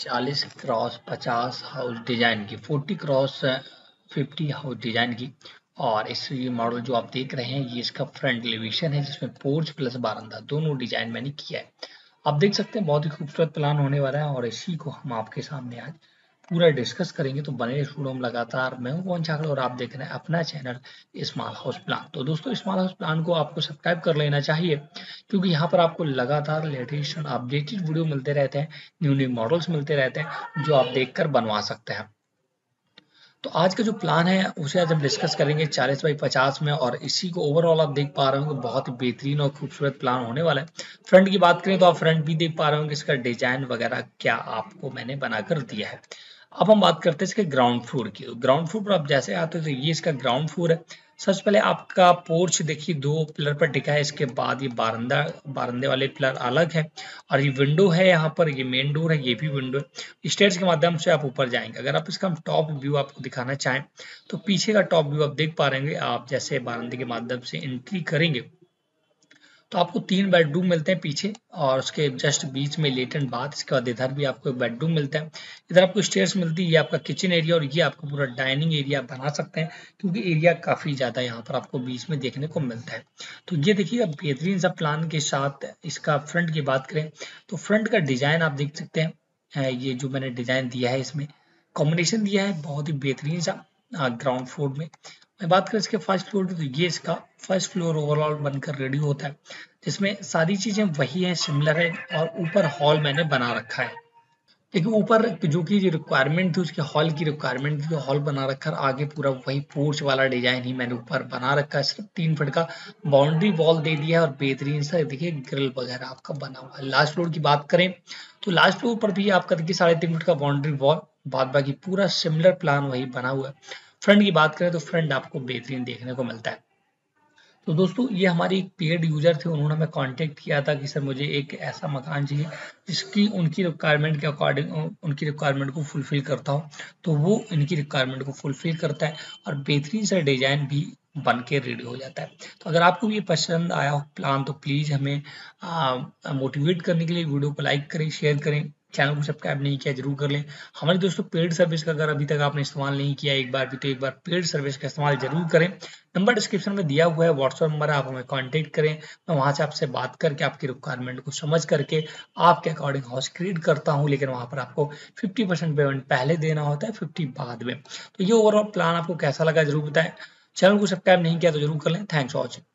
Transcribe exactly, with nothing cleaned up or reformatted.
चालीस क्रॉस पचास house design की, चालीस क्रॉस पचास हाउस डिजाइन की। और इस ये मॉडल जो आप देख रहे हैं ये इसका फ्रंट एलिवेशन है, जिसमें पोर्च प्लस बारंदा दोनों डिजाइन मैंने किया है। आप देख सकते हैं बहुत ही खूबसूरत प्लान होने वाला है और इसी को हम आपके सामने आज पूरा डिस्कस करेंगे। तो बने स्टूडियो में लगातार, मैं हूं पवन चाकड़ और आप देख रहे हैं अपना चैनल स्मॉल हाउस प्लान। तो दोस्तों स्मॉल हाउस प्लान को आपको सब्सक्राइब कर लेना चाहिए, क्योंकि यहाँ पर आपको लगातार लेटेस्ट और अपडेटेड वीडियो मिलते रहते हैं, न्यू न्यू मॉडल्स मिलते रहते हैं जो आप देखकर बनवा सकते हैं। तो आज का जो प्लान है उसे आज हम डिस्कस करेंगे चालीस बाई पचास में, और इसी को ओवरऑल आप देख पा रहे होंगे बहुत ही बेहतरीन और खूबसूरत प्लान होने वाला है। फ्रंट की बात करें तो आप फ्रंट भी देख पा रहे होंगे, इसका डिजाइन वगैरह क्या आपको मैंने बनाकर दिया है। अब हम बात करते हैं इसके ग्राउंड फ्लोर की। ग्राउंड फ्लोर पर आप जैसे आते हो तो ये इसका ग्राउंड फ्लोर है। सबसे पहले आपका पोर्च देखिए दो पिलर पर टिका है, इसके बाद ये बारंदा बारंदे वाले पिलर अलग है, और ये विंडो है यहाँ पर, ये मेन डोर है, ये भी विंडो है। स्टेयर्स के माध्यम से आप ऊपर जाएंगे। अगर आप इसका टॉप व्यू आपको दिखाना चाहें तो पीछे का टॉप व्यू आप देख पा रहे हैं। आप जैसे बारंदे के माध्यम से एंट्री करेंगे तो आपको तीन बेडरूम मिलते हैं पीछे, और उसके जस्ट बीच में लेटन बाथ। इसके बाद इधर भी आपको एक बेडरूम मिलता है, इधर आपको स्टेयर्स मिलती है, ये आपका किचन एरिया, और ये आपको पूरा डाइनिंग एरिया बना सकते हैं, क्योंकि एरिया काफी ज्यादा यहाँ पर आपको बीच में देखने को मिलता है। तो ये देखिए अब बेहतरीन सा प्लान के साथ इसका फ्रंट की बात करें तो फ्रंट का डिजाइन आप देख सकते हैं। ये जो मैंने डिजाइन दिया है इसमें कॉम्बिनेशन दिया है बहुत ही बेहतरीन सा। ग्राउंड फ्लोर में मैं बात करें इसके फर्स्ट फ्लोर की, तो ये इसका फर्स्ट फ्लोर ओवरऑल बनकर रेडी होता है, जिसमें सारी चीजें वही है, सिमिलर है, और ऊपर हॉल मैंने बना रखा है। देखिए ऊपर जो की रिक्वायरमेंट थी उसके हॉल की रिक्वायरमेंट थी, तो हॉल बना रखा है, आगे पूरा वही पोर्च वाला डिजाइन ही मैंने ऊपर बना रखा है। सिर्फ तीन फीट का बाउंड्री वॉल दे दिया है, और बेहतरीन सा देखिए ग्रिल वगैरह आपका बना हुआ है। लास्ट फ्लोर की बात करें तो लास्ट फ्लोर पर भी आपका देखिए साढ़े तीन फीट का बाउंड्री वॉल, बाद बाकी पूरा सिमिलर प्लान वही बना हुआ है। फ्रंट की बात करें तो फ्रंट आपको बेहतरीन देखने को मिलता है। तो दोस्तों ये हमारी एक पेड यूजर थे, उन्होंने हमें कांटेक्ट किया था कि सर मुझे एक ऐसा मकान चाहिए जिसकी उनकी रिक्वायरमेंट के अकॉर्डिंग उनकी रिक्वायरमेंट को फुलफिल करता हो। तो वो इनकी रिक्वायरमेंट को फुलफिल करता है, और बेहतरीन सा डिजाइन भी बन के रेडी हो जाता है। तो अगर आपको भी ये पसंद आया हो प्लान तो प्लीज हमें मोटिवेट करने के लिए वीडियो को लाइक करें, शेयर करें, चैनल को सब्सक्राइब नहीं किया जरूर कर लें। हमारे दोस्तों पेड सर्विस का अगर अभी तक आपने इस्तेमाल नहीं किया एक बार भी, तो एक बार पेड सर्विस का इस्तेमाल जरूर करें। नंबर डिस्क्रिप्शन में दिया हुआ है, व्हाट्सएप नंबर है, आप हमें कांटेक्ट करें। मैं वहां से आपसे बात करके आपकी रिक्वायरमेंट को समझ करके आपके अकॉर्डिंग हाउस क्रिएट करता हूं, लेकिन वहां पर आपको फिफ्टी परसेंट पेमेंट पहले देना होता है, फिफ्टी बाद में। तो ये ओवरऑल प्लान आपको कैसा लगा जरूर बताएं। चैनल को सब्सक्राइब नहीं किया तो जरूर कर लें। Thanks for watching.